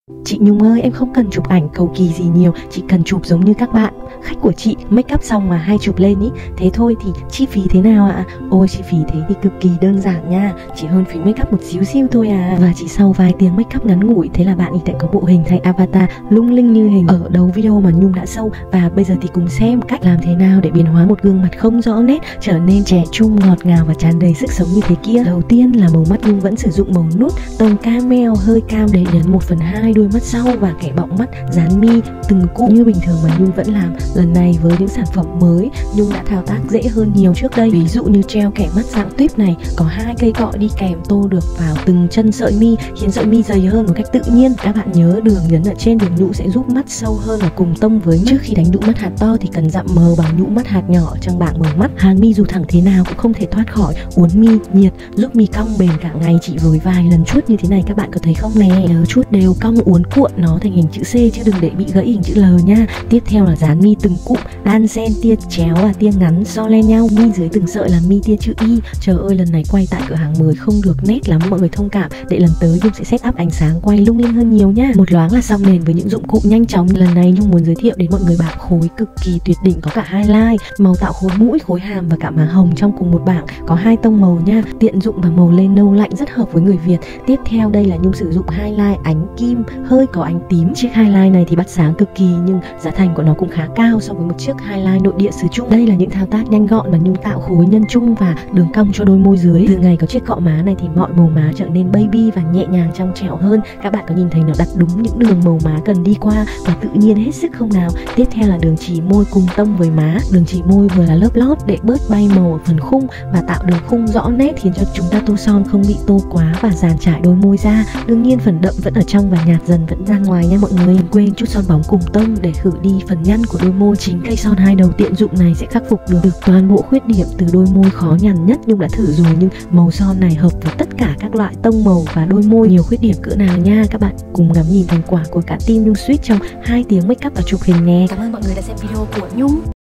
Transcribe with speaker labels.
Speaker 1: Chị Nhung ơi, em không cần chụp ảnh cầu kỳ gì nhiều, chỉ cần chụp giống như các bạn khách của chị make up xong mà hay chụp lên ý. Thế thôi thì chi phí thế nào ạ? Ôi chi phí thế thì cực kỳ đơn giản nha, chỉ hơn phí make up một xíu xiu thôi à. Và chỉ sau vài tiếng make up ngắn ngủi, thế là bạn ý đã có bộ hình thành avatar lung linh như hình ở đầu video mà Nhung đã show. Và bây giờ thì cùng xem cách làm thế nào để biến hóa một gương mặt không rõ nét trở nên trẻ trung, ngọt ngào và tràn đầy sức sống như thế kia. Đầu tiên là màu mắt, Nhung vẫn sử dụng màu nút tông camel hơi cam để nhấn 1/2 đôi mắt sau và kẻ bọng mắt, dán mi từng cụm như bình thường mà Nhung vẫn làm. Lần này với những sản phẩm mới, Nhung đã thao tác dễ hơn nhiều trước đây. Ví dụ như treo kẻ mắt dạng tuyếp này, có 2 cây cọ đi kèm tô được vào từng chân sợi mi, khiến sợi mi dày hơn một cách tự nhiên. Các bạn nhớ đường nhấn ở trên đường nhũ sẽ giúp mắt sâu hơn và cùng tông với mắt. Trước khi đánh nhũ mắt hạt to thì cần dặm mờ bằng nhũ mắt hạt nhỏ trong bảng mờ mắt. Hàng mi dù thẳng thế nào cũng không thể thoát khỏi uốn mi nhiệt, giúp mi cong bền cả ngày. Chỉ với vài lần chuốt như thế này các bạn có thấy không nè? Nhớ chuốt đều cong uốn cuộn nó thành hình chữ C chứ đừng để bị gãy hình chữ L nha. Tiếp theo là dán mi từng cụm, đan xen tia chéo và tia ngắn so le nhau. Mi dưới từng sợi là mi tia chữ Y. Trời ơi, lần này quay tại cửa hàng mới không được nét lắm, mọi người thông cảm. Để lần tới Nhung sẽ set up ánh sáng quay lung linh hơn nhiều nha. Một loáng là xong nền với những dụng cụ nhanh chóng. Lần này Nhung muốn giới thiệu đến mọi người bảng khối cực kỳ tuyệt đỉnh, có cả highlight, màu tạo khối mũi, khối hàm và cả má hồng trong cùng một bảng. Có 2 tông màu nha, tiện dụng và màu lên nâu lạnh rất hợp với người Việt. Tiếp theo đây là Nhung sử dụng highlight ánh kim hơi có ánh tím. Chiếc highlight này thì bắt sáng cực kỳ nhưng giá thành của nó cũng khá cao so với một chiếc highlight nội địa sử chung. Đây là những thao tác nhanh gọn và Nhung tạo khối nhân trung và đường cong cho đôi môi dưới. Từ ngày có chiếc cọ má này thì mọi màu má trở nên baby và nhẹ nhàng trong trẻo hơn. Các bạn có nhìn thấy nó đặt đúng những đường màu má cần đi qua và tự nhiên hết sức không nào? Tiếp theo là đường chỉ môi cùng tông với má. Đường chỉ môi vừa là lớp lót để bớt bay màu ở phần khung và tạo đường khung rõ nét, khiến cho chúng ta tô son không bị tô quá và dàn trải đôi môi ra. Đương nhiên phần đậm vẫn ở trong và nhạt dần vẫn ra ngoài nha mọi người. Đừng quên chút son bóng cùng tông để khử đi phần nhăn của đôi môi. Chính cây son 2 đầu tiện dụng này sẽ khắc phục được toàn bộ khuyết điểm từ đôi môi khó nhằn nhất. Nhung đã thử rồi nhưng màu son này hợp với tất cả các loại tông màu và đôi môi nhiều khuyết điểm cỡ nào nha. Các bạn cùng ngắm nhìn thành quả của cả team Nhung Sweet trong 2 tiếng make up và chụp hình nè. Cảm ơn mọi người đã xem video của Nhung.